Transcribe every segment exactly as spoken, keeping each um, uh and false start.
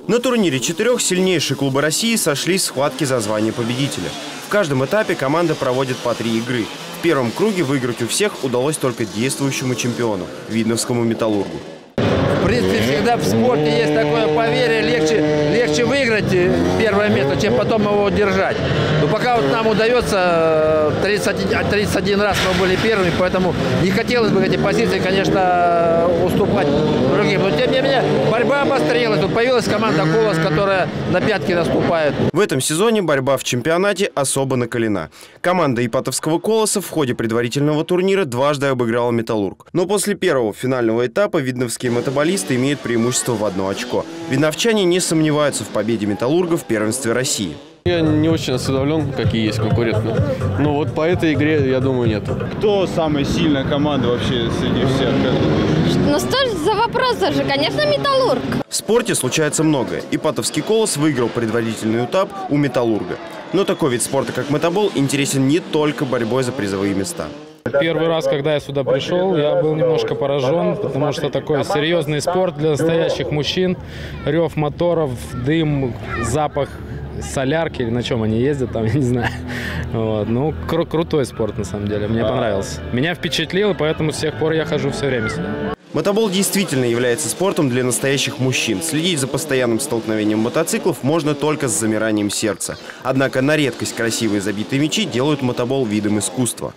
На турнире четырех сильнейшие клубы России сошлись в схватке за звание победителя. В каждом этапе команда проводит по три игры. В первом круге выиграть у всех удалось только действующему чемпиону – видновскому «Металлургу». В принципе, всегда в спорте есть такое поверье, легче, легче выиграть первое место, чем потом его удержать. Но пока вот нам удается, тридцать один раз мы были первыми, поэтому не хотелось бы эти позиции, конечно, уступать другим. Но тем не менее, борьба обострилась. Тут появилась команда «Колос», которая на пятки наступает. В этом сезоне борьба в чемпионате особо накалена. Команда ипатовского «Колоса» в ходе предварительного турнира дважды обыграла «Металлург». Но после первого финального этапа видновские метаболисты имеют преимущество в одно очко. Видновчане не сомневаются в победе «Металлурга» в первенстве России. Я не очень осведомлен, какие есть конкуренты. Но вот по этой игре, я думаю, нет. Кто самая сильная команда вообще среди всех? Ну что ж за вопрос же, конечно, «Металлург». В спорте случается многое. Ипатовский «Колос» выиграл предварительный этап у «Металлурга». Но такой вид спорта, как мотобол, интересен не только борьбой за призовые места. Первый раз, когда я сюда пришел, я был немножко поражен, потому что такой серьезный спорт для настоящих мужчин. Рев моторов, дым, запах солярки, или на чем они ездят, там, я не знаю. Вот. Ну, кру крутой спорт, на самом деле, мне понравился. Меня впечатлило, поэтому с тех пор я хожу все время сюда. Мотобол действительно является спортом для настоящих мужчин. Следить за постоянным столкновением мотоциклов можно только с замиранием сердца. Однако на редкость красивые забитые мячи делают мотобол видом искусства.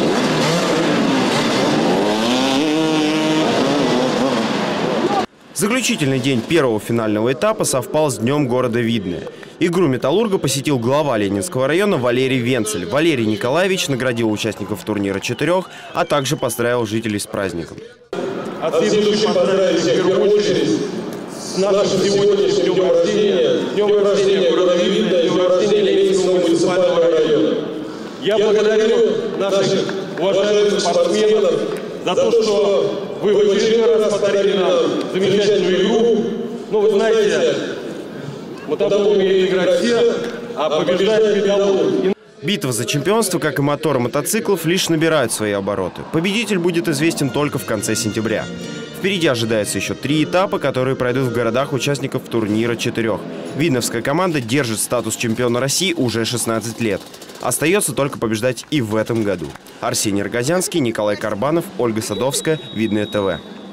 Заключительный день первого финального этапа совпал с днем города Видное. Игру «Металлурга» посетил глава Ленинского района Валерий Венцель. Валерий Николаевич наградил участников турнира четырех, а также поздравил жителей с праздником. От всей души поздравить в первую очередь с нашим сегодняшним днем рождения, днем рождения города Видное, днем рождения Ленинского муниципального района. Я благодарю наших уважаемых спортсменов за то, что вы в очередной раз подарили нам замечательную игру. Ну, вы знаете, мотобол умеет играть все, а побеждает «Металлург». Битва за чемпионство, как и моторы мотоциклов, лишь набирают свои обороты. Победитель будет известен только в конце сентября. Впереди ожидается еще три этапа, которые пройдут в городах участников турнира четырех. Видновская команда держит статус чемпиона России уже шестнадцать лет. Остается только побеждать и в этом году. Арсений Рогозянский, Николай Карбанов, Ольга Садовская, Видное ТВ.